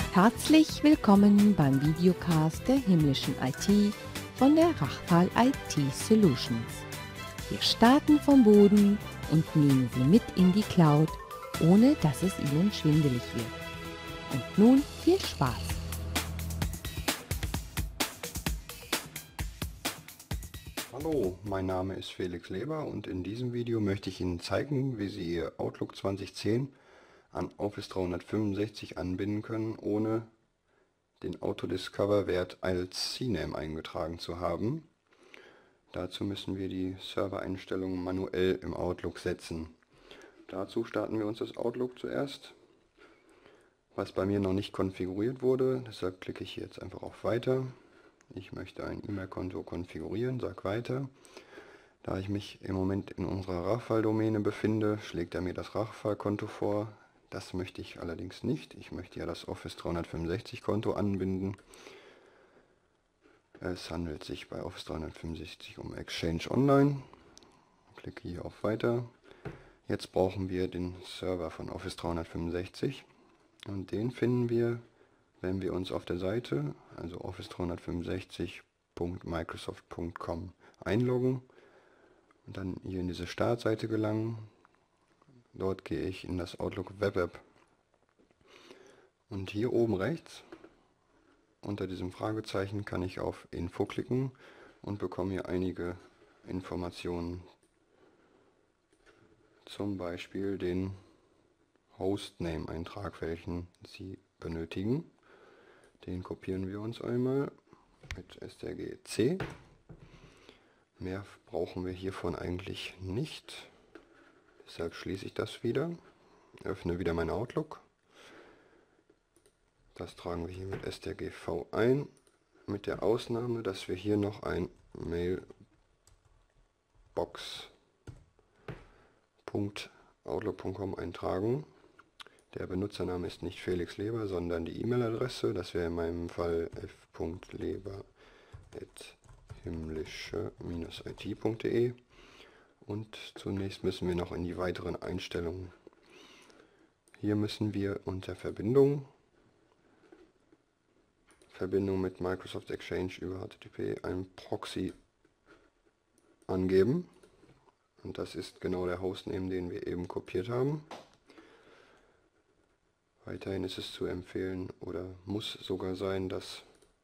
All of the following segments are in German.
Herzlich willkommen beim Videocast der himmlischen IT von der Rachpal IT Solutions. Wir starten vom Boden und nehmen Sie mit in die Cloud, ohne dass es Ihnen schwindelig wird. Und nun viel Spaß! Hallo, mein Name ist Felix Leber und in diesem Video möchte ich Ihnen zeigen, wie Sie Ihr Outlook 2010 an Office 365 anbinden können, ohne den Autodiscover-Wert als CNAME eingetragen zu haben. Dazu müssen wir die Servereinstellungen manuell im Outlook setzen. Dazu starten wir uns das Outlook zuerst, was bei mir noch nicht konfiguriert wurde. Deshalb klicke ich hier jetzt einfach auf Weiter. Ich möchte ein E-Mail-Konto konfigurieren, sage Weiter. Da ich mich im Moment in unserer Rachpal-Domäne befinde, schlägt er mir das Rachpal-Konto vor. Das möchte ich allerdings nicht. Ich möchte ja das Office 365 Konto anbinden. Es handelt sich bei Office 365 um Exchange Online. Klicke hier auf Weiter. Jetzt brauchen wir den Server von Office 365 und den finden wir, wenn wir uns auf der Seite, also office365.microsoft.com einloggen und dann hier in diese Startseite gelangen. Dort gehe ich in das Outlook Web App und hier oben rechts unter diesem Fragezeichen kann ich auf Info klicken und bekomme hier einige Informationen, zum Beispiel den Hostname-Eintrag, welchen Sie benötigen. Den kopieren wir uns einmal mit strg-c. Mehr brauchen wir hiervon eigentlich nicht. Deshalb schließe ich das wieder, öffne wieder mein Outlook. Das tragen wir hier mit strgv ein, mit der Ausnahme, dass wir hier noch ein mailbox.outlook.com eintragen. Der Benutzername ist nicht Felix Leber, sondern die E-Mail-Adresse. Das wäre in meinem Fall f.leber@himmlische-it.de. Und zunächst müssen wir noch in die weiteren Einstellungen. Hier müssen wir unter Verbindung mit Microsoft Exchange über HTTP einen Proxy angeben. Und das ist genau der Hostname, den wir eben kopiert haben. Weiterhin ist es zu empfehlen oder muss sogar sein, dass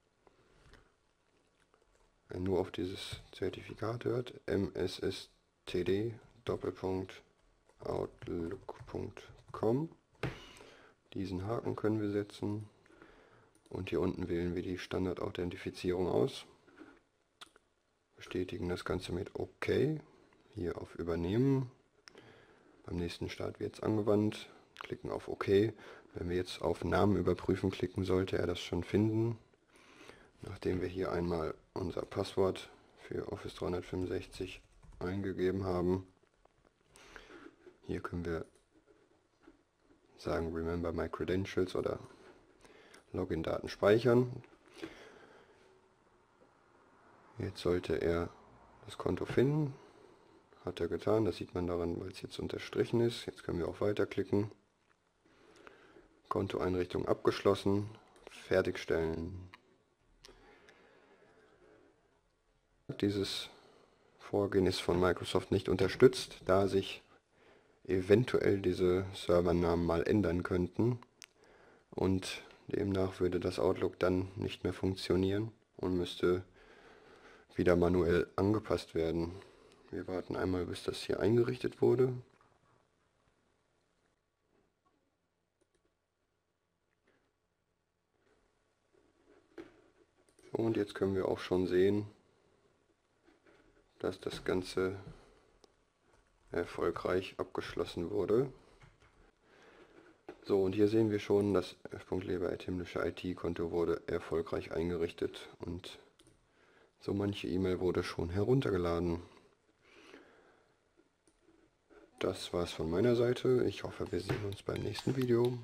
er nur auf dieses Zertifikat hört, msstd:/outlook.com. Diesen Haken können wir setzen und hier unten wählen wir die Standardauthentifizierung aus. Bestätigen das Ganze mit OK, hier auf Übernehmen. Beim nächsten Start wird es angewandt, klicken auf OK. Wenn wir jetzt auf Namen überprüfen klicken, sollte er das schon finden. Nachdem wir hier einmal unser Passwort für Office 365 eingegeben haben. Hier können wir sagen Remember my credentials oder Login-Daten speichern. Jetzt sollte er das Konto finden. Hat er getan, das sieht man daran, weil es jetzt unterstrichen ist. Jetzt können wir auf Weiter klicken. Kontoeinrichtung abgeschlossen. Fertigstellen. Dieses Vorgehen ist von Microsoft nicht unterstützt, da sich eventuell diese Servernamen mal ändern könnten und demnach würde das Outlook dann nicht mehr funktionieren und müsste wieder manuell angepasst werden. Wir warten einmal, bis das hier eingerichtet wurde. Und jetzt können wir auch schon sehen, dass das Ganze erfolgreich abgeschlossen wurde. So, und hier sehen wir schon, das f.leber@himmlische-it-Konto wurde erfolgreich eingerichtet und so manche E-Mail wurde schon heruntergeladen. Das war's von meiner Seite. Ich hoffe, wir sehen uns beim nächsten Video.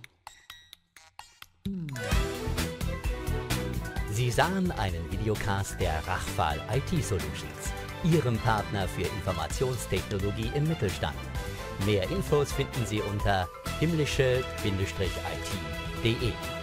Sie sahen einen Videocast der Rachpal IT Solutions, Ihrem Partner für Informationstechnologie im Mittelstand. Mehr Infos finden Sie unter himmlische-it.de.